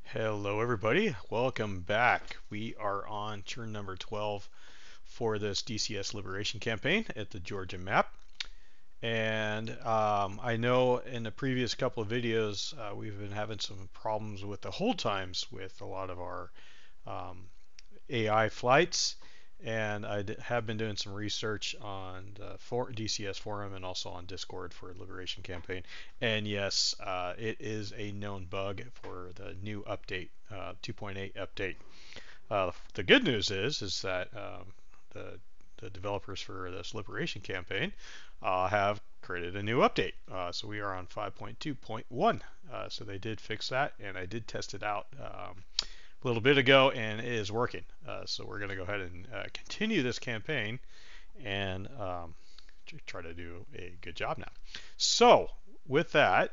Hello everybody, welcome back. We are on turn number 12 for this DCS Liberation campaign at the Georgia map. And I know in the previous couple of videos we've been having some problems with the hold times with a lot of our AI flights. And I have been doing some research on the DCS forum and also on Discord for Liberation campaign. And yes, it is a known bug for the new update, 2.8 update. The good news is that the developers for this Liberation campaign have created a new update. So we are on 5.2.1. So they did fix that, and I did test it out a little bit ago, and it is working. So we're going to go ahead and continue this campaign and try to do a good job now. So with that,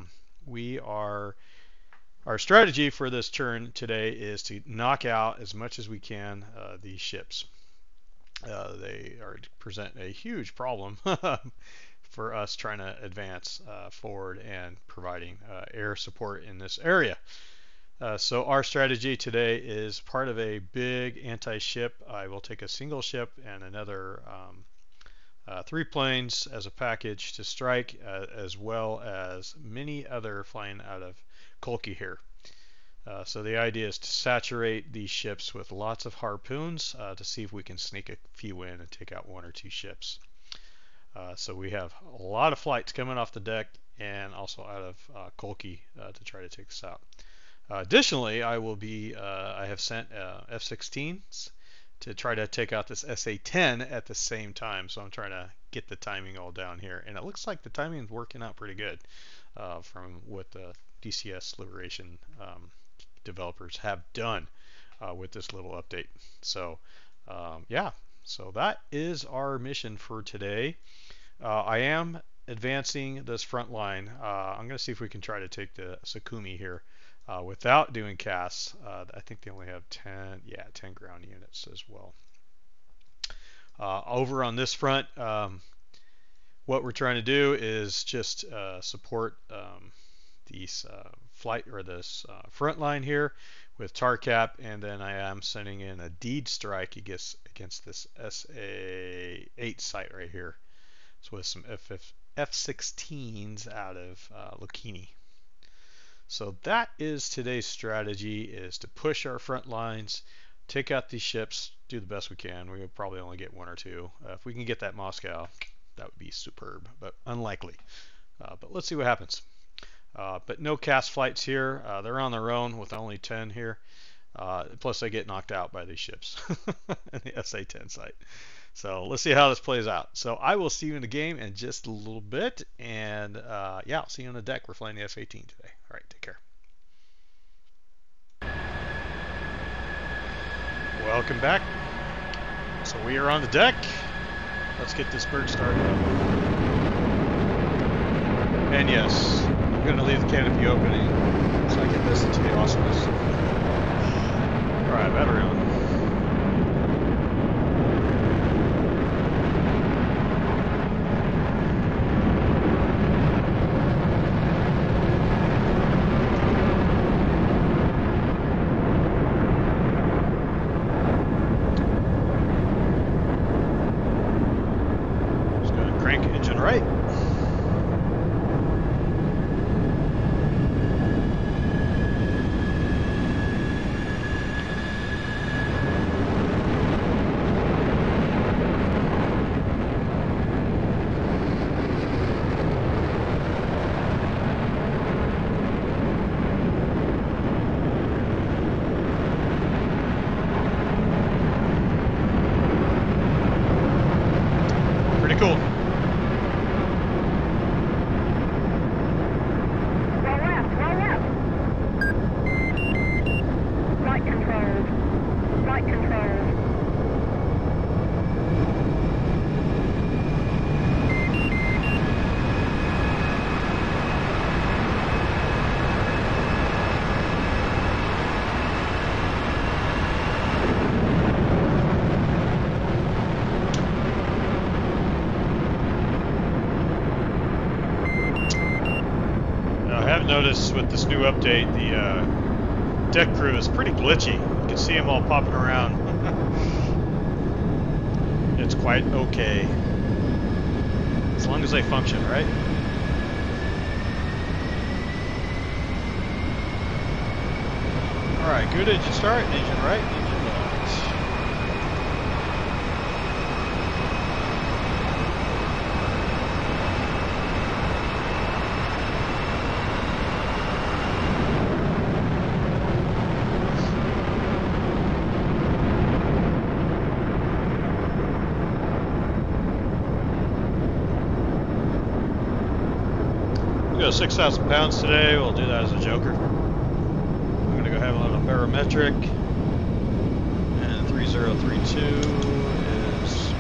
our strategy for this turn today is to knock out as much as we can these ships. They present a huge problem for us trying to advance forward and providing air support in this area. So our strategy today is part of a big anti-ship. I will take a single ship and another 3 planes as a package to strike, as well as many other flying out of Kolki here. So the idea is to saturate these ships with lots of harpoons to see if we can sneak a few in and take out 1 or 2 ships. So we have a lot of flights coming off the deck and also out of Kolki to try to take this out. Additionally, I have sent F-16s to try to take out this SA-10 at the same time. So I'm trying to get the timing all down here. And it looks like the timing is working out pretty good from what the DCS Liberation developers have done with this little update. So yeah, so that is our mission for today. I am advancing this front line. I'm going to see if we can try to take the Sakumi here. Without doing casts. I think they only have 10 ground units as well. Over on this front, what we're trying to do is just support these this front line here with TARCAP, and then I am sending in a deed strike against this SA-8 site right here. So with some F-16s out of Lucchini. So that is today's strategy, is to push our front lines, take out these ships, do the best we can. We would probably only get 1 or 2. If we can get that Moscow, that would be superb, but unlikely. But let's see what happens. But no cast flights here. They're on their own with only 10 here. Plus they get knocked out by these ships in the SA-10 site. So let's see how this plays out. So I will see you in the game in just a little bit. And yeah, I'll see you on the deck. We're flying the F-18 today. All right, take care. Welcome back. So we are on the deck. Let's get this bird started up. And yes, I'm going to leave the canopy opening so I can listen to the awesomeness. All right, battery on. Right. Pretty cool. Notice with this new update, deck crew is pretty glitchy. You can see them all popping around. It's quite okay. As long as they function, right? Alright, good engine start, engine right, engine left. We got 6,000 pounds today. We'll do that as a joker. I'm going to go have a little barometric. And 3032 is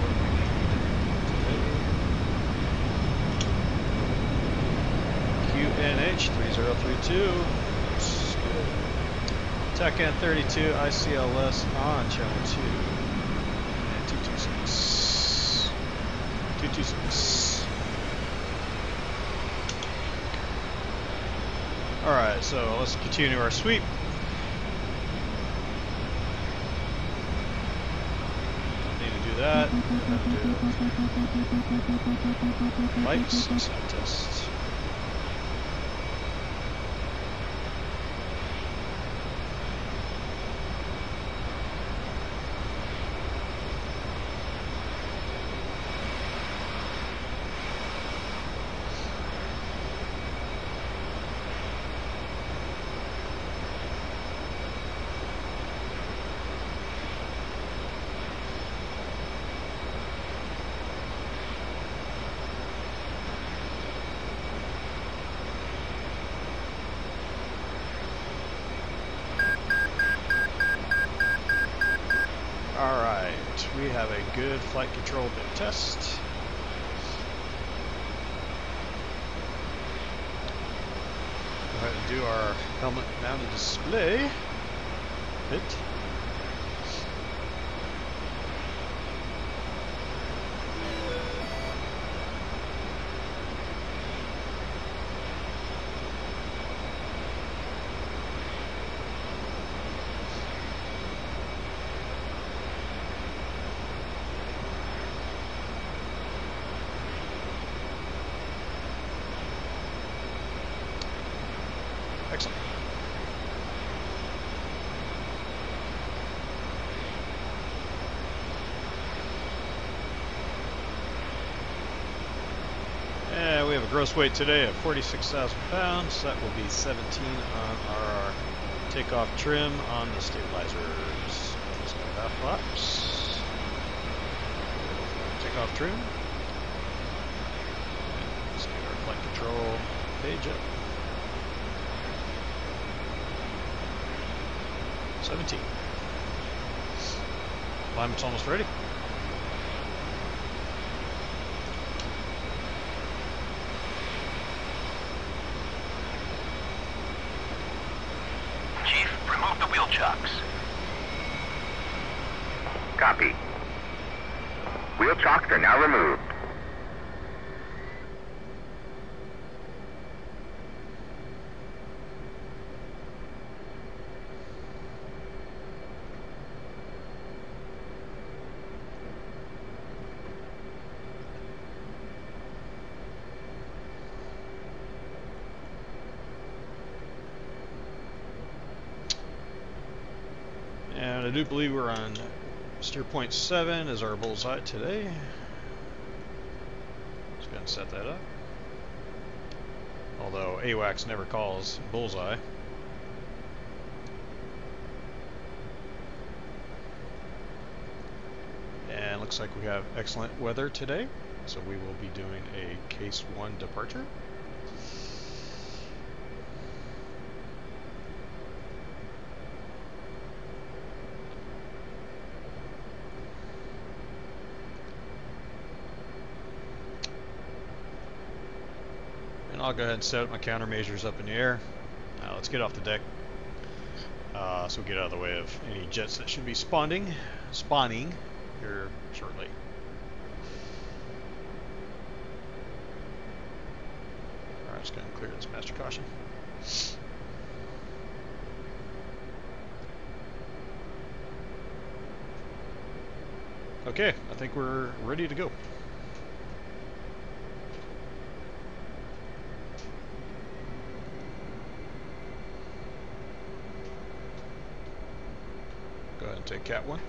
QNH 3032. That's good. TACAN 32 ICLS on channel 2. And 226. 226. Alright, so let's continue our sweep. Don't need to do that. Do lights, sound test. Alright, we have a good flight control bit test. Go ahead and do our helmet mounted display bit. Excellent. And we have a gross weight today of 46,000 pounds. That will be 17 on our takeoff trim on the stabilizers. Let's go half flaps. Takeoff trim. And let's get our flight control page up. 17. Alignment's almost ready. Chief, remove the wheel chocks. Copy. Wheel chocks are now removed. And I do believe we're on steer point 7 as our bullseye today. Let's go ahead and set that up. Although AWACS never calls bullseye. And looks like we have excellent weather today, so we will be doing a case 1 departure. And I'll go ahead and set up my countermeasures up in the air. Now let's get off the deck so we get out of the way of any jets that should be spawning here shortly. Alright, let's go ahead and clear this master caution. Okay, I think we're ready to go. Go ahead and take Cat 1.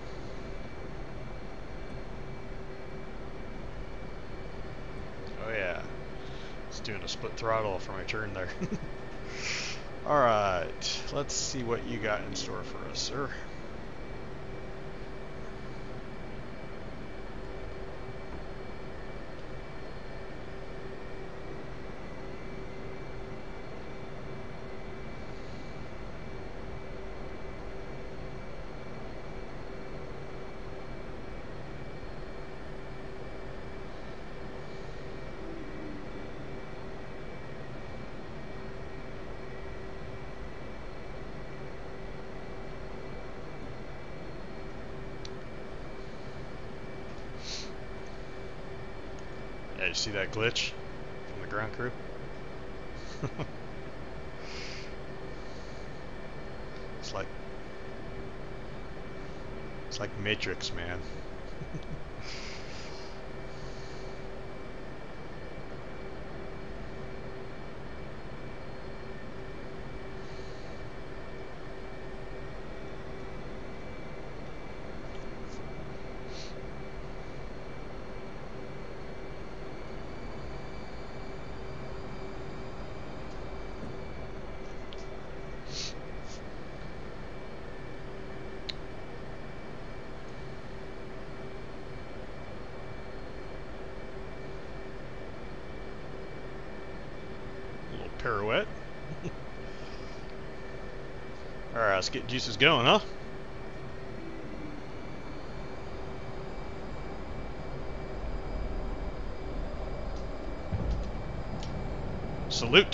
Oh yeah, it's doing a split throttle for my turn there. Alright, let's see what you got in store for us, sir. Yeah, you see that glitch from the ground crew? It's like Matrix, man. Pirouette. Alright, let's get juices going, huh? Salute.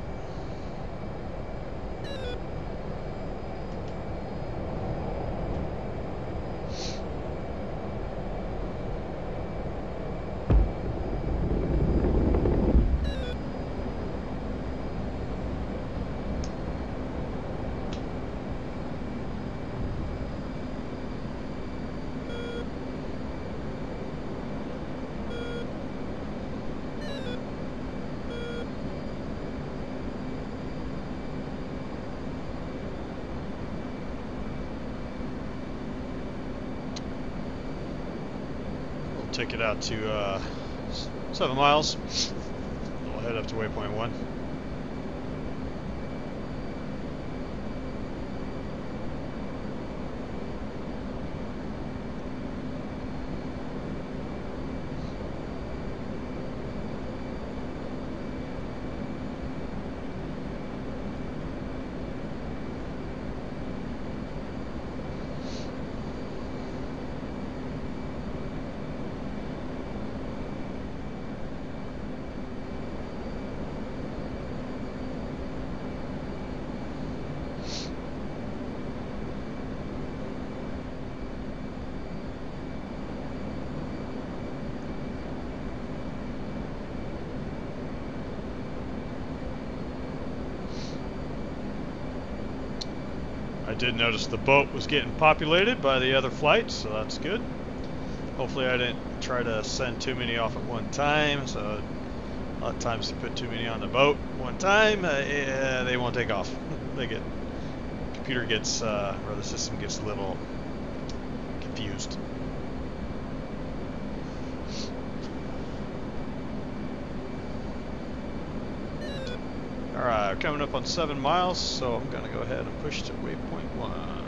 Take it out to 7 miles. We'll head up to waypoint 1. I did notice the boat was getting populated by the other flights, so that's good. Hopefully I didn't try to send too many off at one time, so a lot of times you put too many on the boat one time, yeah, they won't take off. Computer gets, or the system gets a little confused. Alright, we're coming up on 7 miles, so I'm going to go ahead and push to waypoint 1.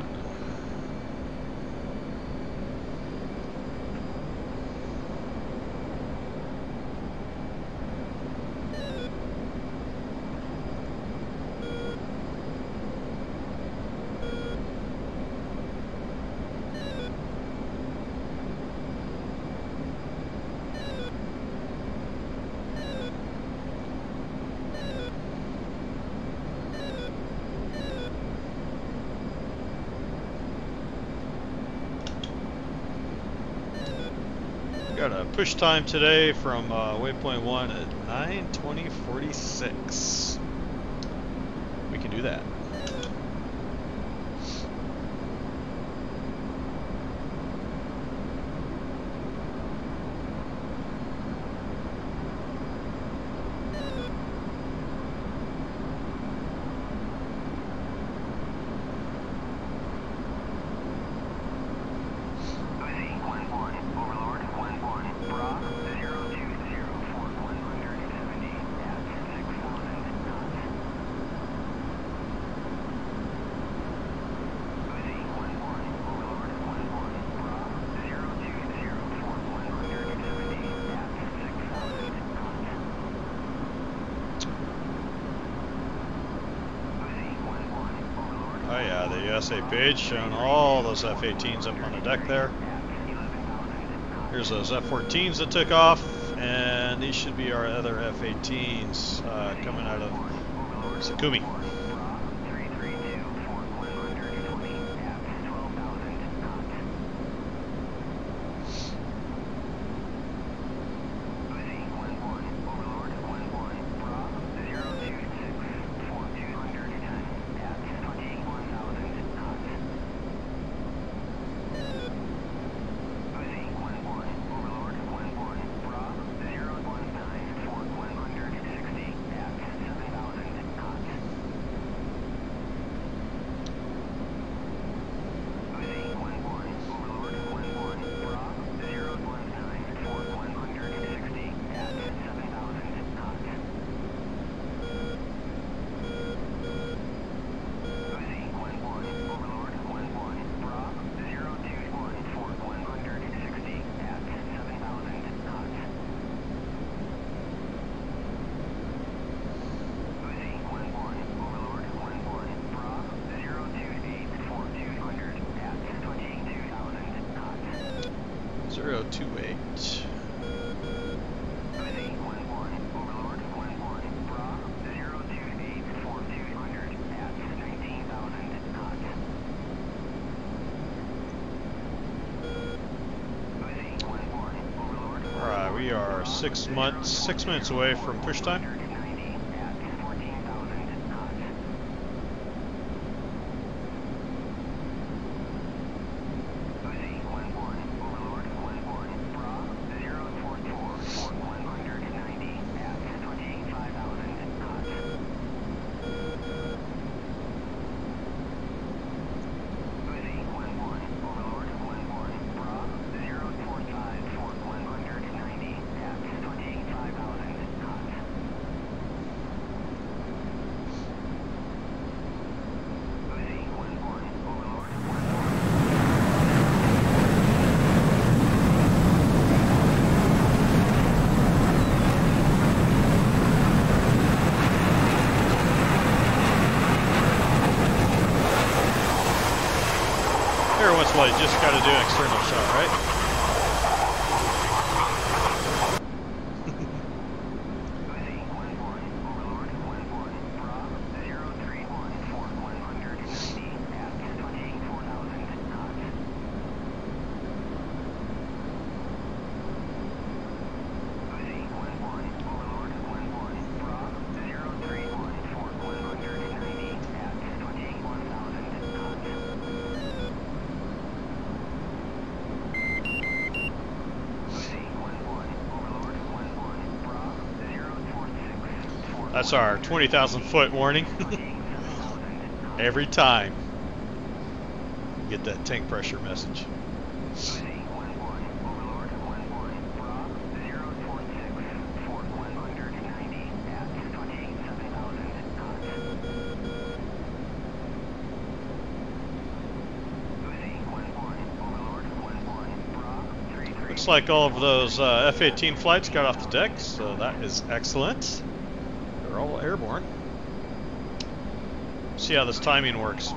Got a push time today from waypoint 1 at 9:20:46. We can do that. Oh yeah, the USA page showing all those F-18s up on the deck there. Here's those F-14s that took off, and these should be our other F-18s coming out of Sakumi. We are 6 minutes away from push time. Every once in a while, you just got to do an external shot, right? That's our 20,000 foot warning. Every time you get that tank pressure message. Looks like all of those F-18 flights got off the deck, so that is excellent. They're all airborne. See how this timing works.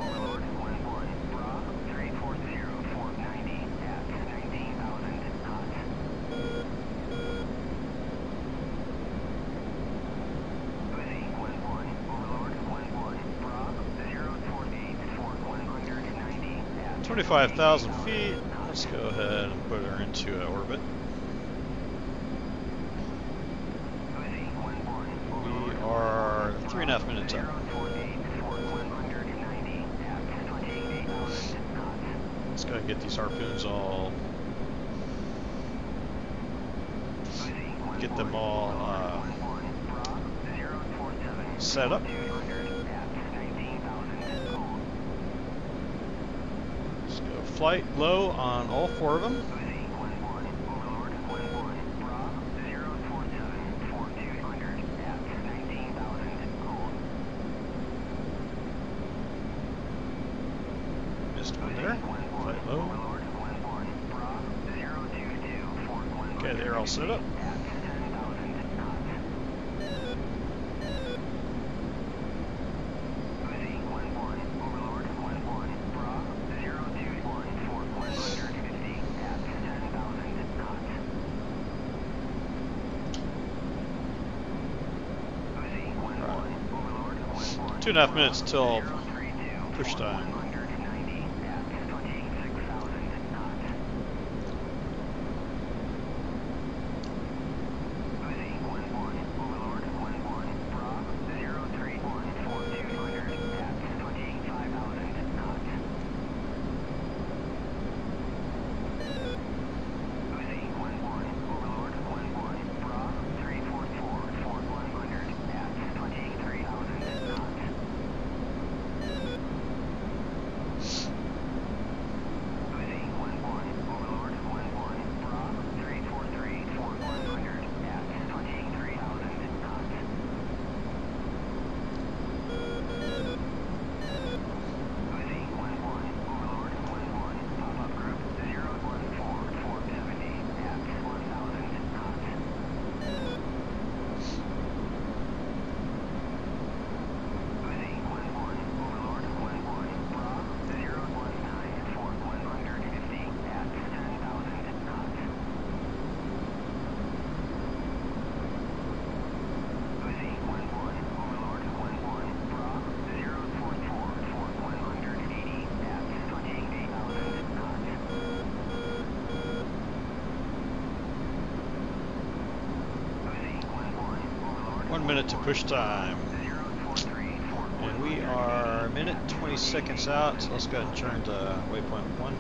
At 25,000 feet. Let's go ahead and put her into orbit. We are 3.5 minutes out. Let's go ahead and get these harpoons all, get them all set up. Let's go flight low on all 4 of them. Missed one there. Flight low. Okay, they're all set up. 2.5 minutes till push time. Minute to push time, and we are a minute 20 seconds out, so let's go ahead and turn to waypoint 1.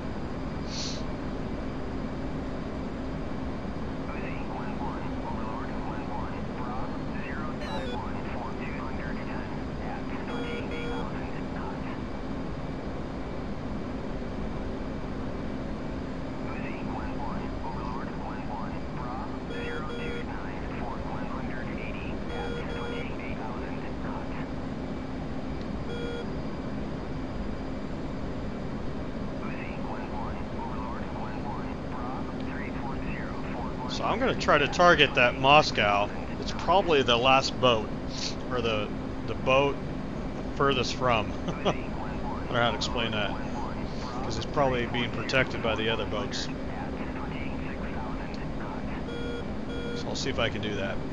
So I'm going to try to target that Moscow. It's probably the last boat, or the boat furthest from. I don't know how to explain that, because it's probably being protected by the other boats. So I'll see if I can do that.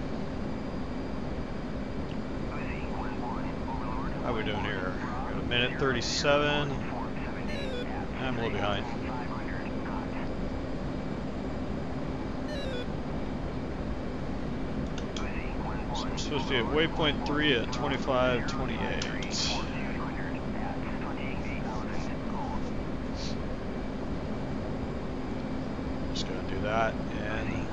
How are we doing here? Got a minute 37. I'm a little behind. Supposed to be at waypoint 3 at 25:28. Just gonna do that and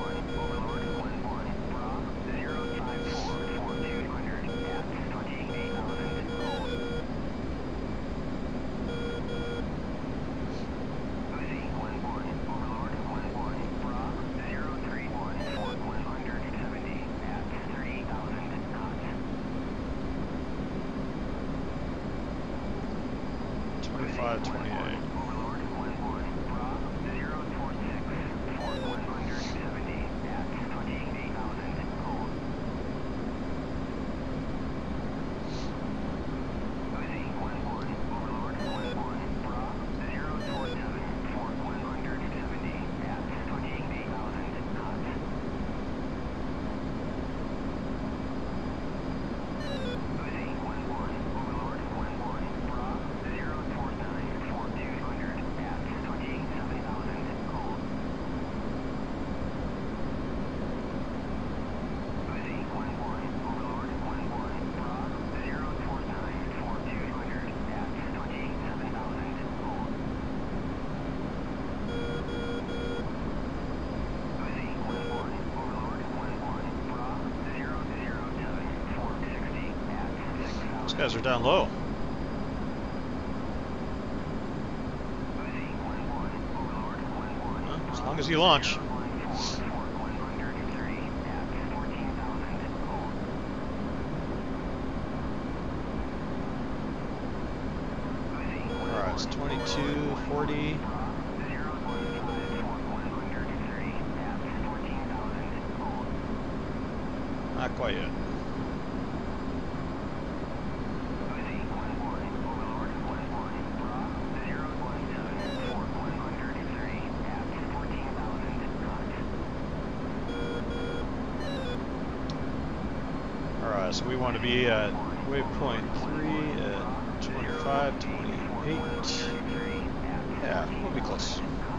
those guys are down low. Well, as long as you launch. Alright, it's 22:40. Not quite yet. So we want to be at Waypoint 3 at 25, 28. Yeah, we'll be close.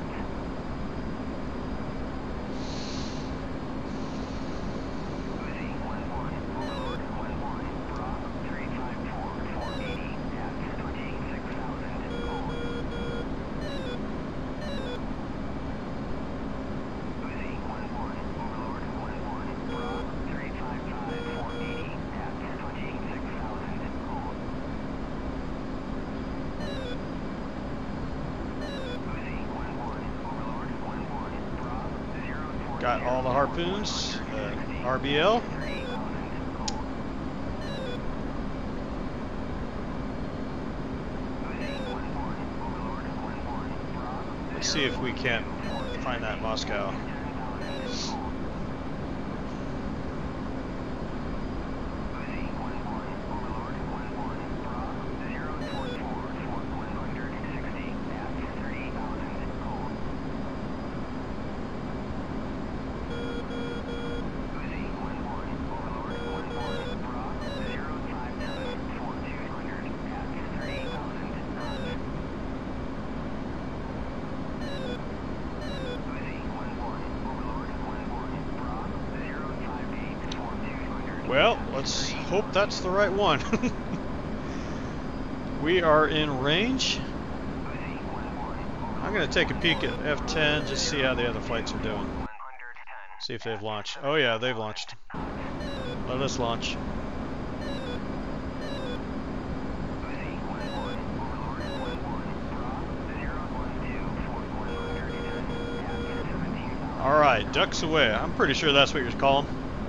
Got all the harpoons, RBL. Let's see if we can't find that Moscow. Well, let's hope that's the right one. We are in range. I'm going to take a peek at F10, just see how the other flights are doing. See if they've launched. Oh yeah, they've launched. Let us launch. Alright, ducks away. I'm pretty sure that's what you're calling.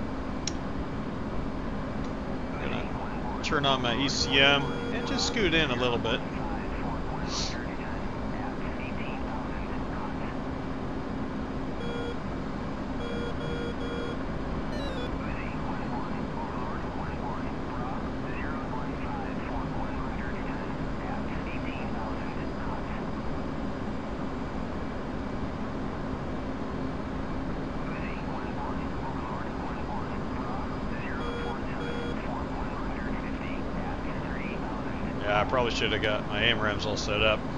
Turn on my ECM and just scoot in a little bit. Yeah, I probably should have got my AMRAMs all set up.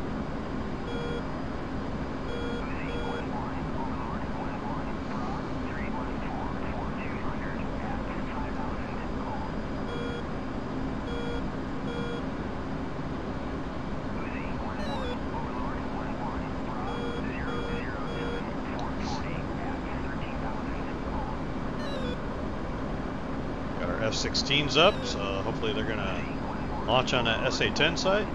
Got our F-16s up, so hopefully they're gonna launch on that SA-10 site.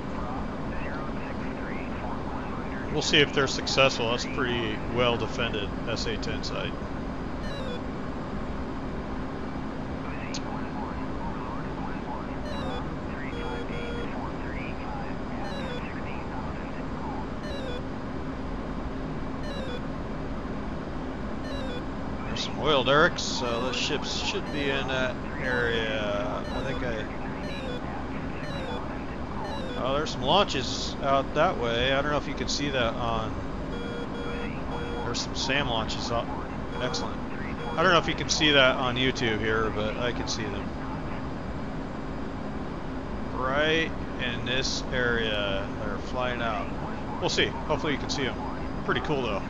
We'll see if they're successful. That's a pretty well defended SA-10 site. There's some oil derricks, so those ships should be in that area. I think oh, there's some launches out that way. I don't know if you can see that on... There's some SAM launches up. Excellent. I don't know if you can see that on YouTube here, but I can see them. Right in this area. They're flying out. We'll see. Hopefully you can see them. Pretty cool though.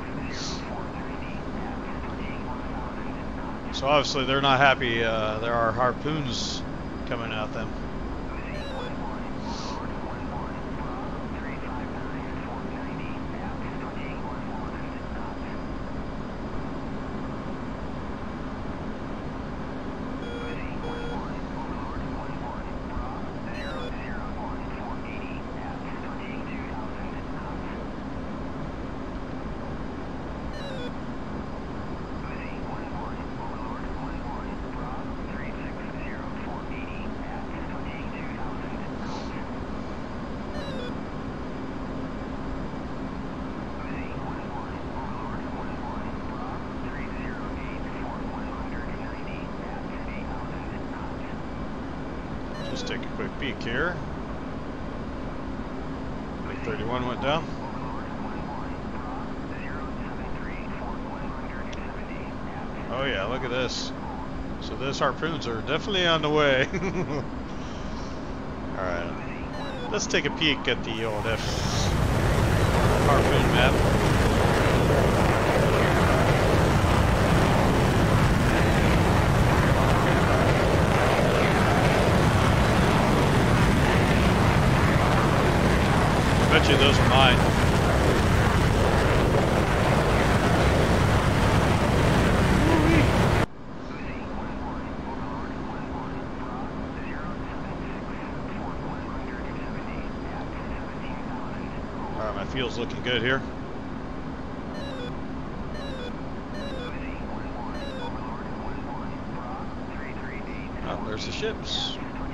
So obviously they're not happy. There are harpoons coming at them. Just take a quick peek here. Like 31 went down. Oh yeah, look at this. So those harpoons are definitely on the way. Alright. Let's take a peek at the old harpoon map. I bet you those are mine. Alright, my fuel's looking good here. Oh, there's the ships.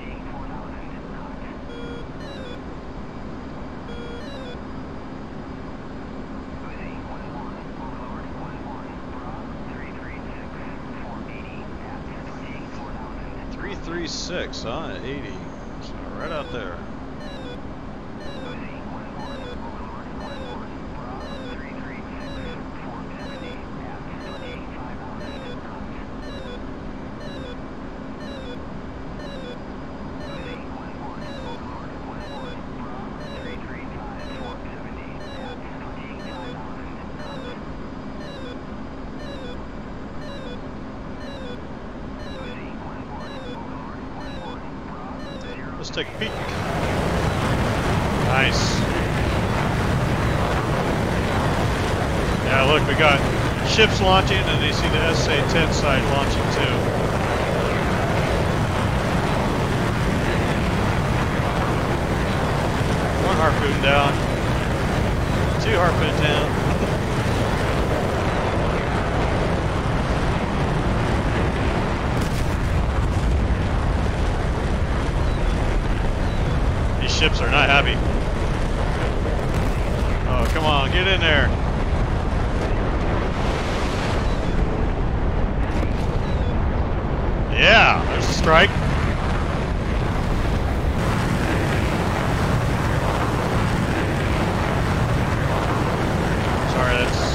.336, huh? At 80. So right out there. Let's take a peek. Nice. Yeah, look, we got ships launching, and you see the SA-10 side launching too. One harpoon down. Two harpoon down. Ships are not happy. Oh, come on, get in there. Yeah, there's a strike. Sorry, that's...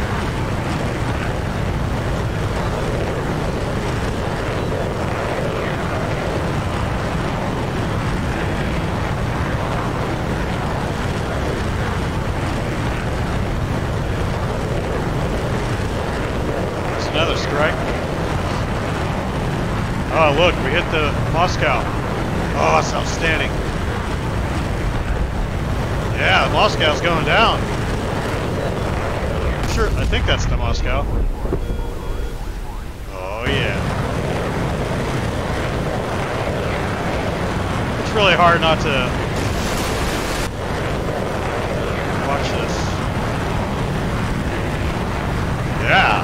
Another strike. Oh, look, we hit the Moscow. Oh, that's outstanding. Yeah, Moscow's going down. Sure, I think that's the Moscow. Oh, yeah. It's really hard not to watch this. Yeah.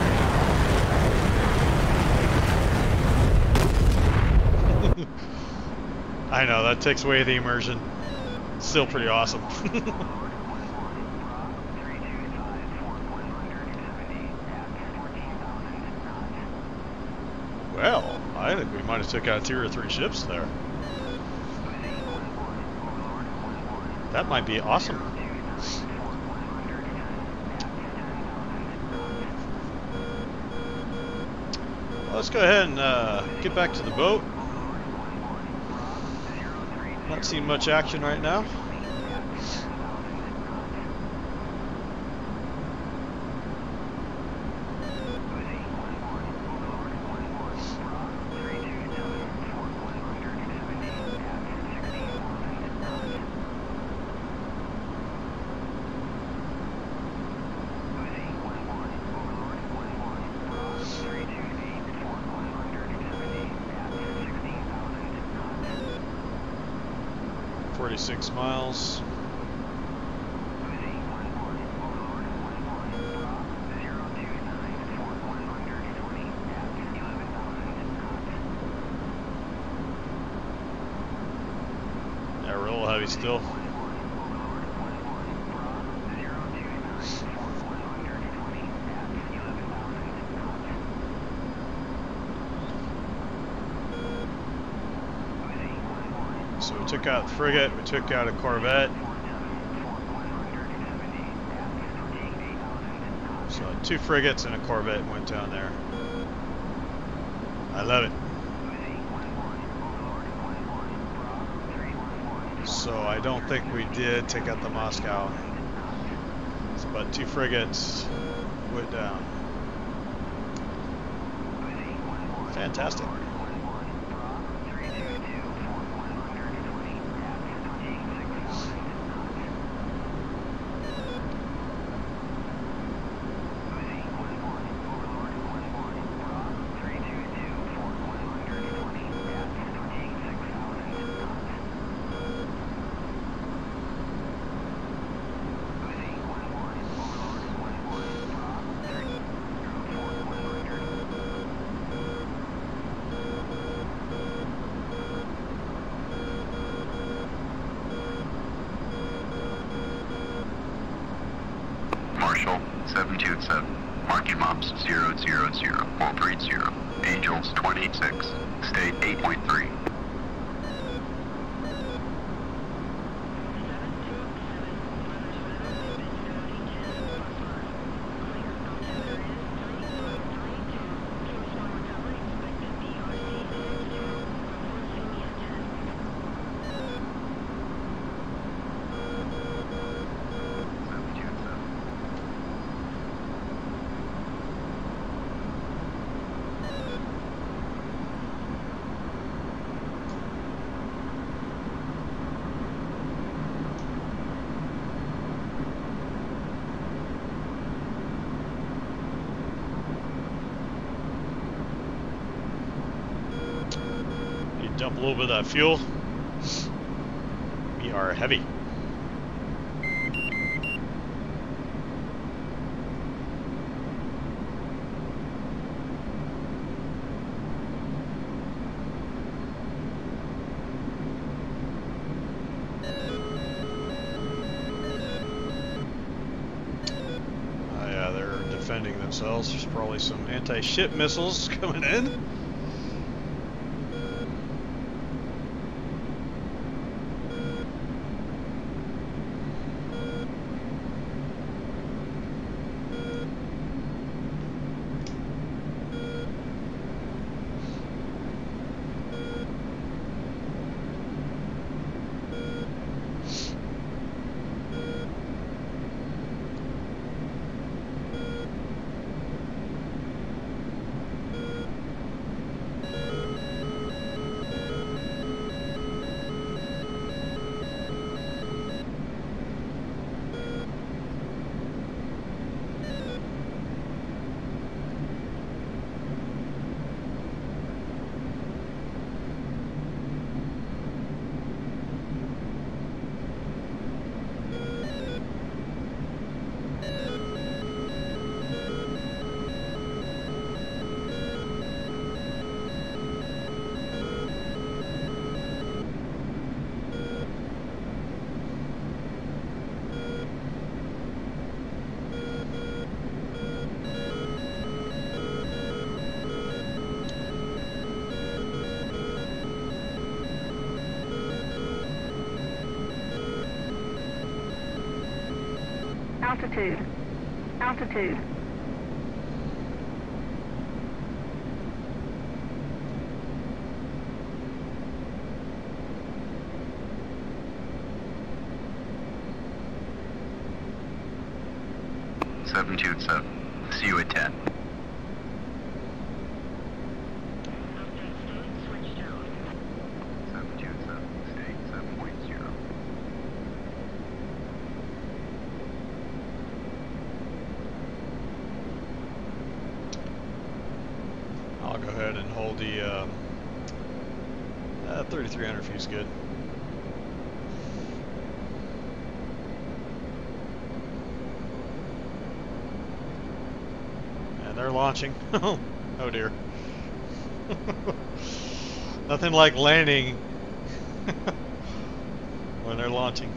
I know, that takes away the immersion. Still pretty awesome. Well, I think we might have took out 2 or 3 ships there. That might be awesome. Well, let's go ahead and get back to the boat. Not seeing much action right now. .46 miles. Yeah, we're a little heavy still. So we took out the frigate, we took out a corvette. So 2 frigates and a corvette went down there. I love it. So I don't think we did take out the Moscow. But 2 frigates went down. Fantastic. Marshall, 727. Marking maps 000-430. Angels 26. State 8.3. Dump a little bit of that fuel. We are heavy. Yeah, they're defending themselves. There's probably some anti-ship missiles coming in. Altitude. Altitude. Seven two seven. See you at 10. I'll go ahead and hold the 3300 feet's good. And they're launching. Oh dear. Nothing like landing when they're launching.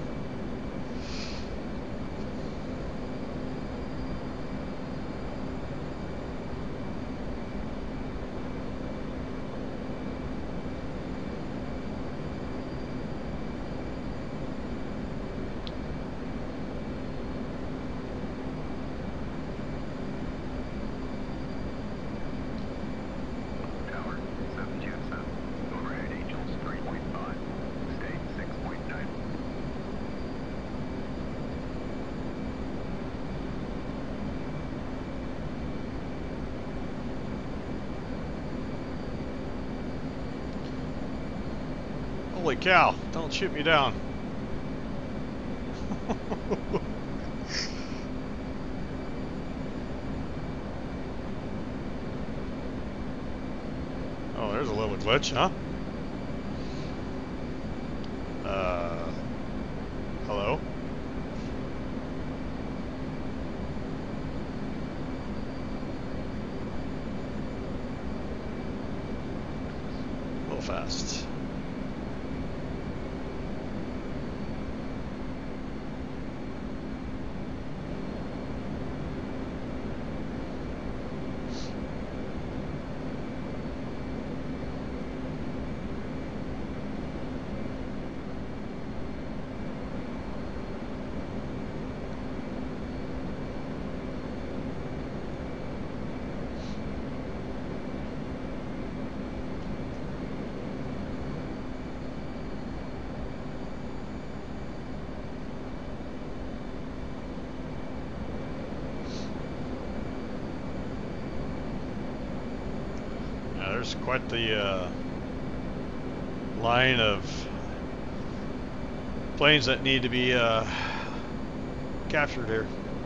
Tower Holy cow, don't shoot me down. Oh, there's a little glitch, huh? Hello? A little fast. There's quite the line of planes that need to be captured here.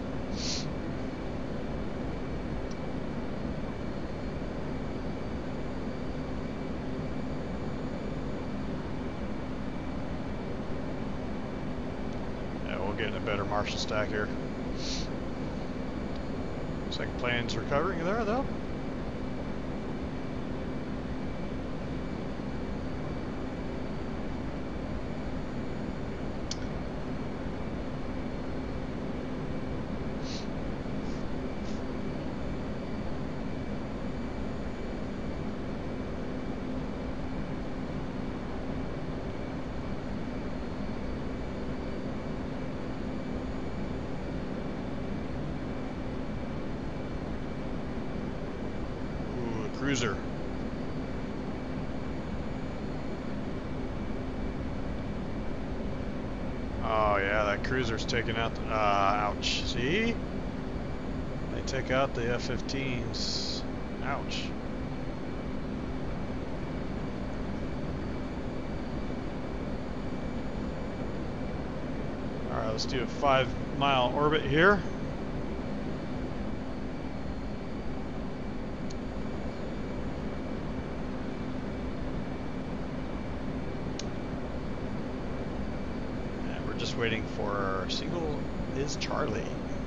Yeah, we'll get in a better Marshall stack here. Looks like plane's recovering there though. Cruiser. Oh yeah, that cruiser's taking out the, ouch. See? They take out the F-15s. Ouch. Alright, let's do a 5-mile orbit here. Just waiting for single is Charlie.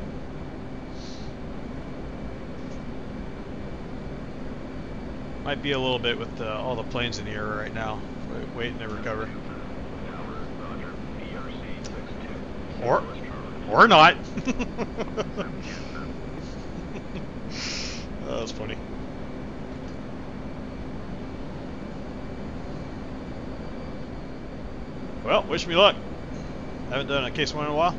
Might be a little bit with all the planes in the air right now, waiting to recover. Or not. That was funny. Well, wish me luck. Haven't done a case one in a while.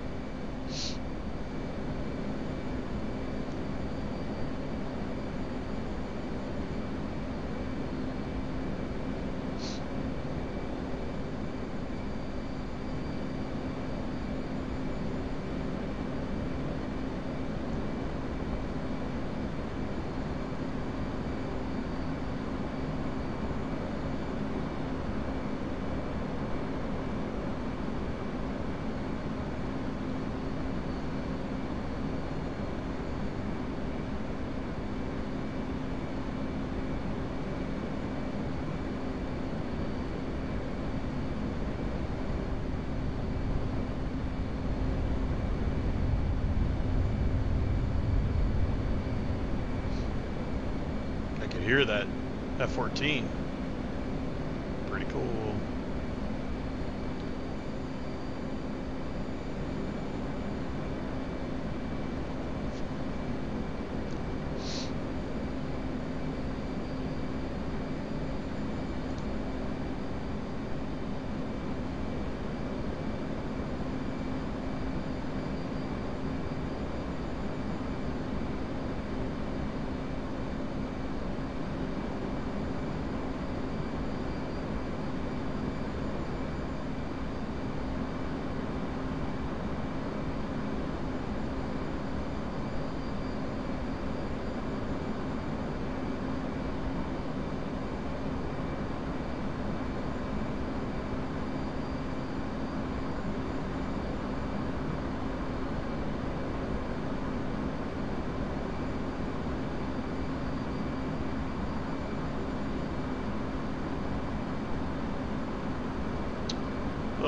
Hear that F-14. Pretty cool.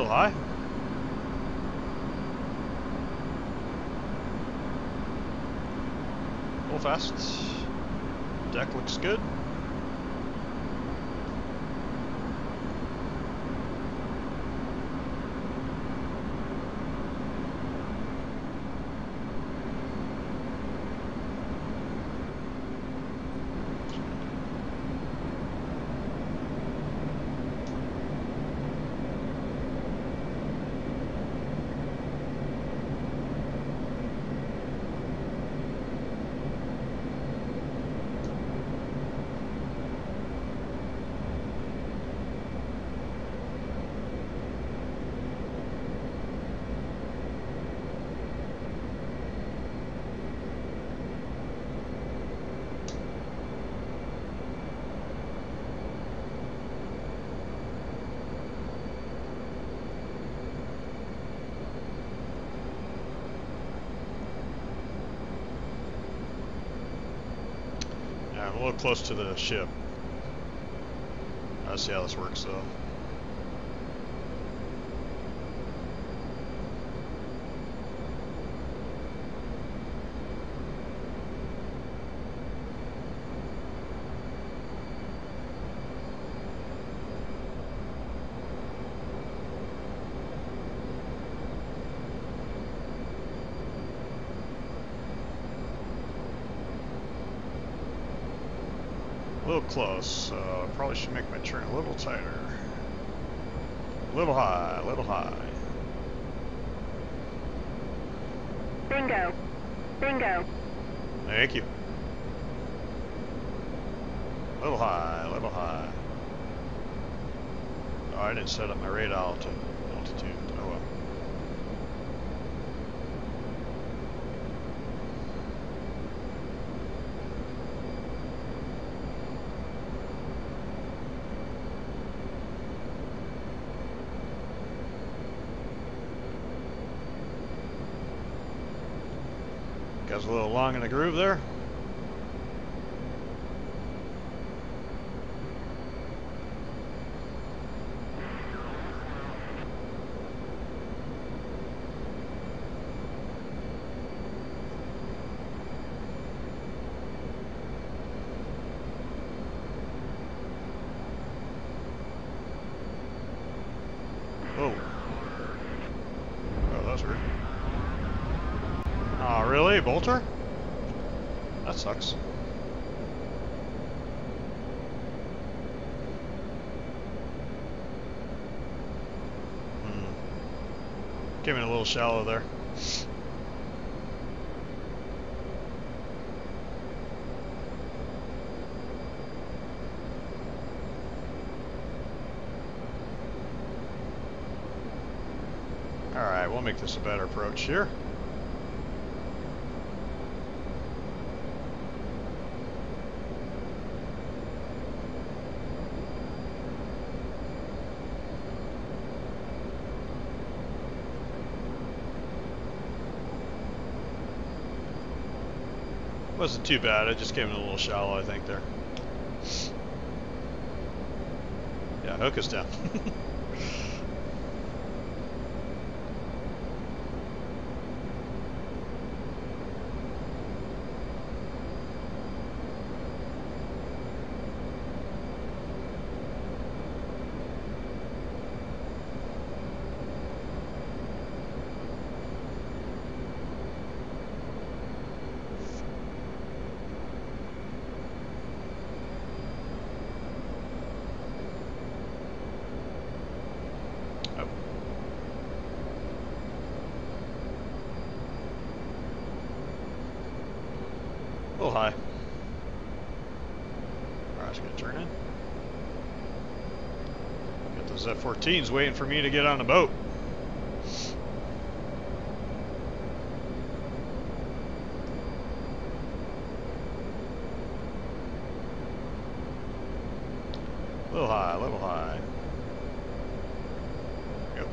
little high. A little fast. Deck looks good. I'm a little close to the ship. I'll see how this works though. A little close, so I probably should make my turn a little tighter. A little high, a little high. Bingo. Bingo. Thank you. A little high, a little high. Oh, I didn't set up my radar altitude. Oh well. Guys a little long in the groove there. Whoa. Oh, that's weird. Oh, really? Bolter? That sucks. Came in a little shallow there. Alright, we'll make this a better approach here. Wasn't too bad, it just came in a little shallow, I think, there. Yeah, hook us down. A little high. Alright, it's gonna turn in. Got those F-14s waiting for me to get on the boat. A little high, a little high. Yep.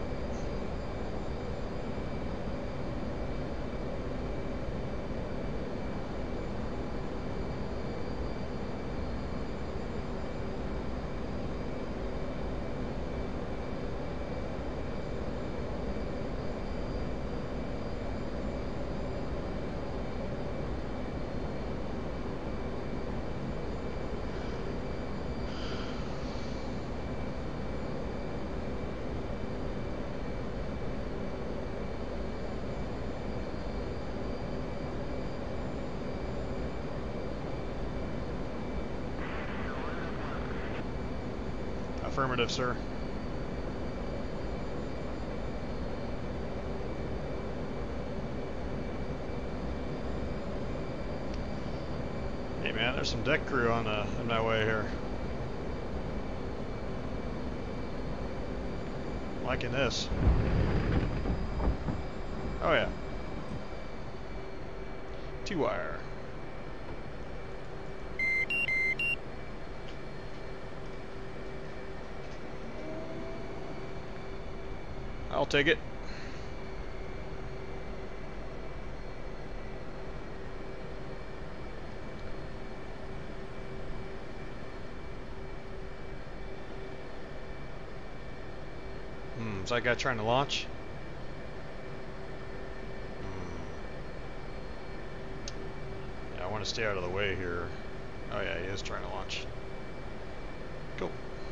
Affirmative, sir. Hey man, there's some deck crew on my way here. Liking this. Oh yeah. T-wire. I'll take it. Is that guy trying to launch? Yeah, I want to stay out of the way here. Oh yeah, he is trying to launch. Go.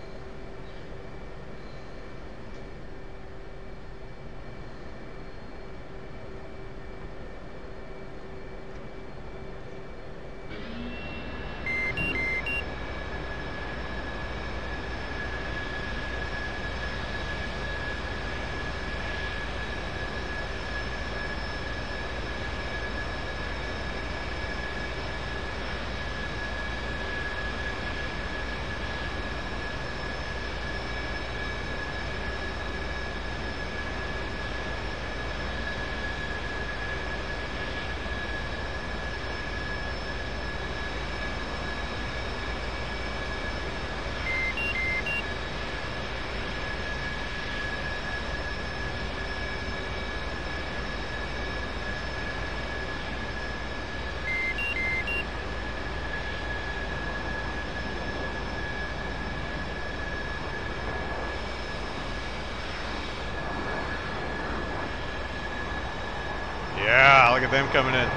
Yeah, look at them coming in.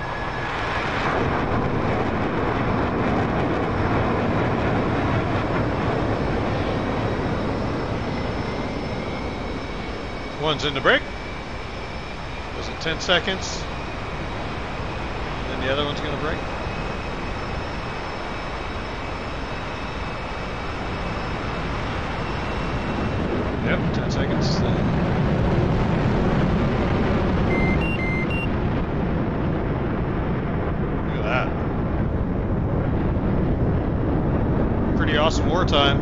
One's in the brake. Was it 10 seconds? And then the other one's going to brake. Yep, 10 seconds. Awesome wartime.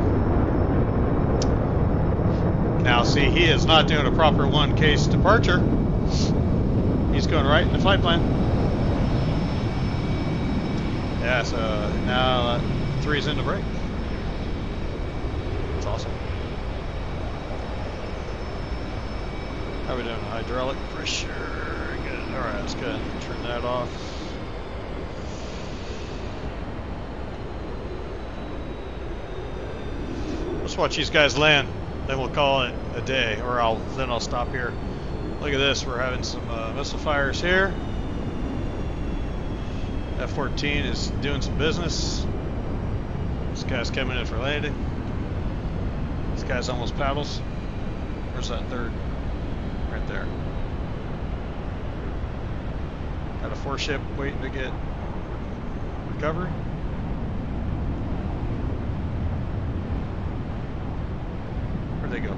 Now see, he is not doing a proper one case departure. He's going right in the flight plan. Yeah, so now 3's in the brake. That's awesome. How are we doing? Hydraulic pressure. Good. Alright, let's go ahead and turn that off. Let's watch these guys land, then we'll call it a day, or then I'll stop here. Look at this, we're having some missile fires here. F-14 is doing some business. This guy's coming in for landing. This guy's almost paddles. Where's that third? Right there. Got a 4-ship waiting to get recovery. Where'd they go?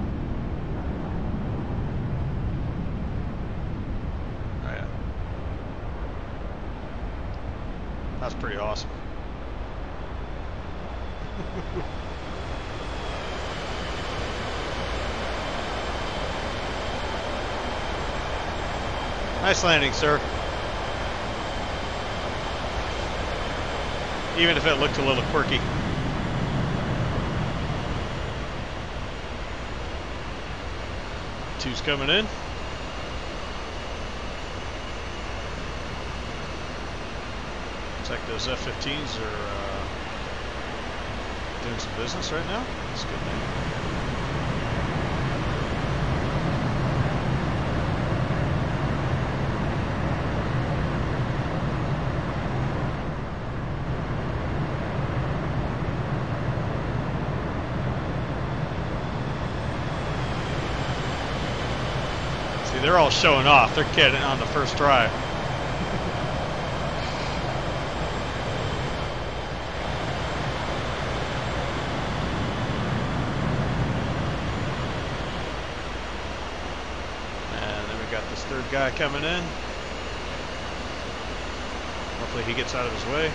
Oh yeah. That's pretty awesome. Nice landing, sir. Even if it looked a little quirky. Two's coming in. Looks like those F-15s are doing some business right now. That's good, man. They're all showing off. They're getting on the first try. third guy coming in. Hopefully he gets out of his way.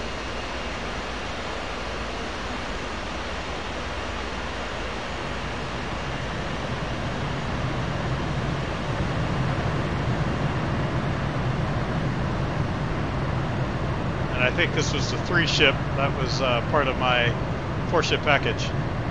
And I think this was the 3-ship. That was part of my 4-ship package.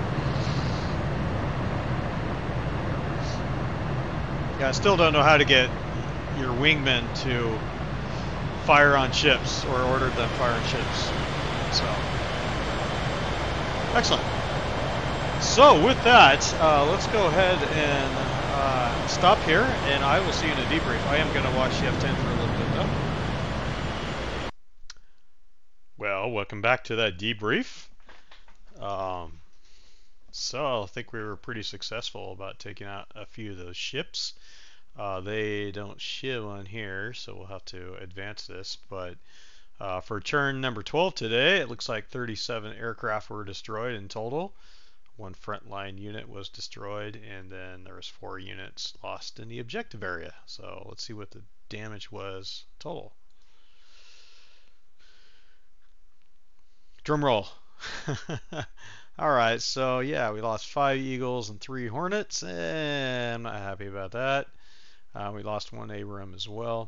Yeah, I still don't know how to get your wingmen to fire on ships, or order them fire on ships. So, excellent. So with that, let's go ahead and stop here, and I will see you in a debrief. I am going to watch the F-10 for a little bit though. Well, welcome back to that debrief. So I think we were pretty successful about taking out a few of those ships. They don't show on here, so we'll have to advance this. But for turn number 12 today, it looks like 37 aircraft were destroyed in total. 1 frontline unit was destroyed, and then there was 4 units lost in the objective area. So let's see what the damage was total. Drum roll. Alright, so yeah, we lost 5 Eagles and 3 Hornets, and I'm not happy about that. We lost 1 ARAM as well.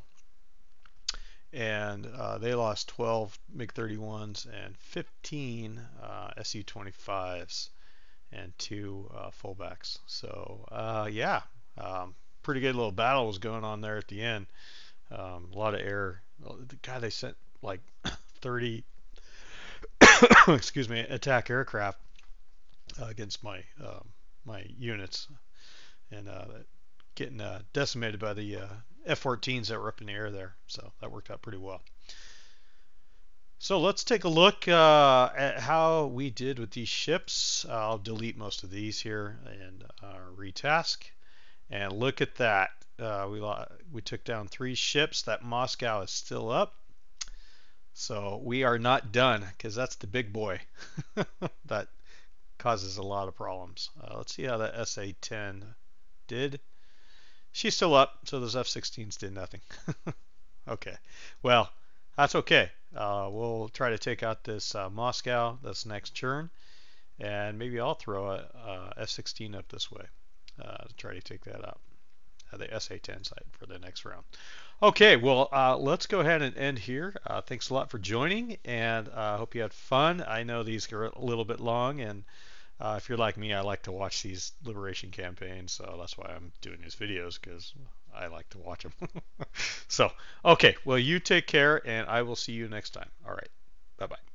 And they lost 12 MiG-31s and 15 Su-25s and 2 fullbacks. So yeah, pretty good little battle was going on there at the end. A lot of air. God, they sent like 30 excuse me, attack aircraft against my my units, and getting decimated by the F-14s that were up in the air there. So that worked out pretty well. So let's take a look at how we did with these ships. I'll delete most of these here and retask. And look at that. We took down 3 ships. That Moscow is still up. So we are not done, because that's the big boy that causes a lot of problems. Let's see how that SA-10 did. She's still up, so those F-16s did nothing. Okay, well, that's okay. We'll try to take out this Moscow, this next turn, and maybe I'll throw a F-16 up this way to try to take that out. The SA-10 site for the next round. Okay, well, let's go ahead and end here. Thanks a lot for joining, and I hope you had fun. I know these are a little bit long, and if you're like me, I like to watch these liberation campaigns, so that's why I'm doing these videos, because I like to watch them. So, okay, well, you take care, and I will see you next time. All right, bye-bye.